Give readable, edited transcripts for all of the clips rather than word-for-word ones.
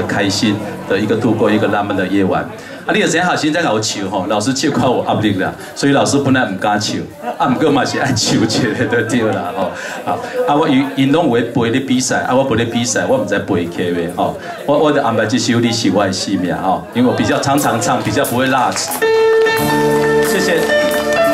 开心的一个度过一个浪漫的夜晚。啊，你有谁好心在搞球吼？老师就靠我压力啦，所以老师本来唔敢笑，啊，唔过嘛是爱笑一下就对啦吼。好，啊，我因拢会陪你比赛，啊，我陪你比赛，我唔知背 K 的吼。我就安排这首你是我的性命吼，因为我比较常唱，比较不会落词。谢谢。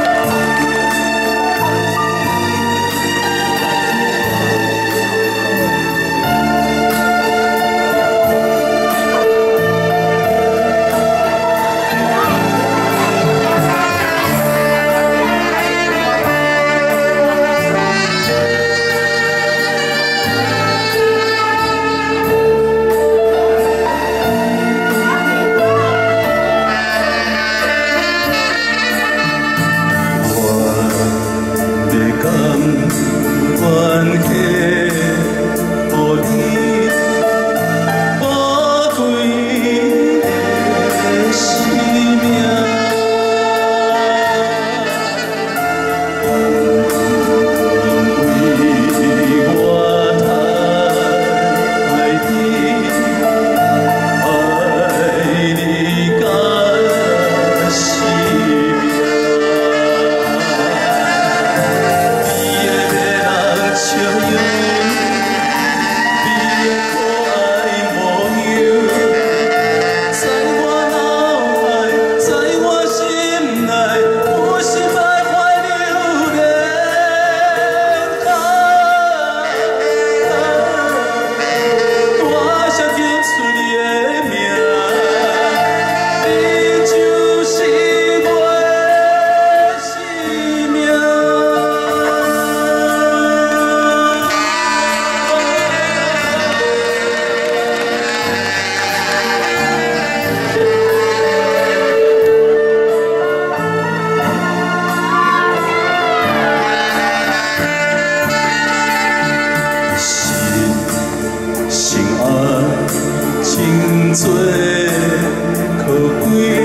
做可贵，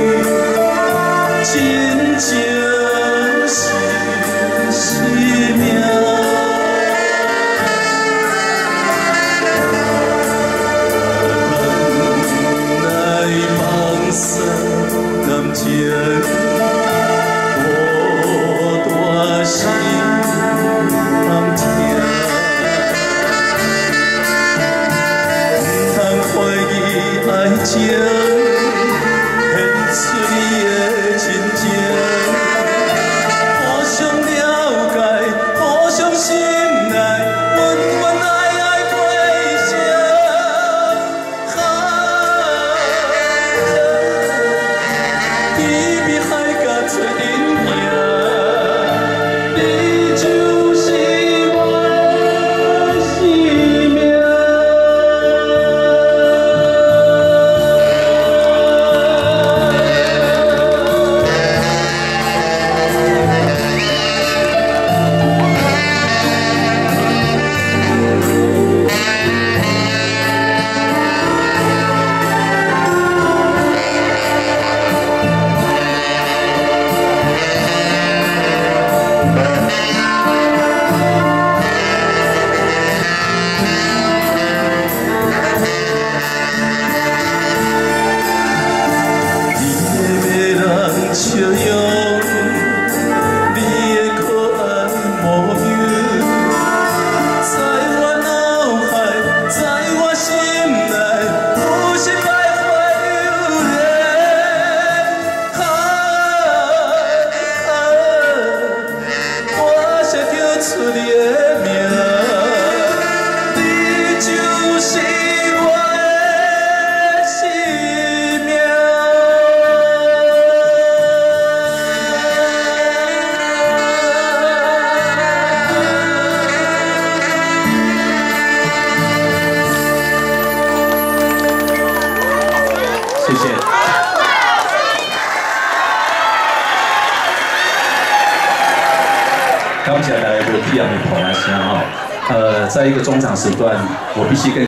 真情是生命。来放散感情，我大心难听。 爱情献出你的真情，互相了解，互相心内，温温爱过一生。比比海角出人命，你就是我的生命。 笑容，你的可爱模样，在我脑海，在我心内，不是徘徊流连。我写着出你的名，你就是我的生命。 谢谢。刚才大家有听到你跑那声哈，在一个中场时段，我必须跟。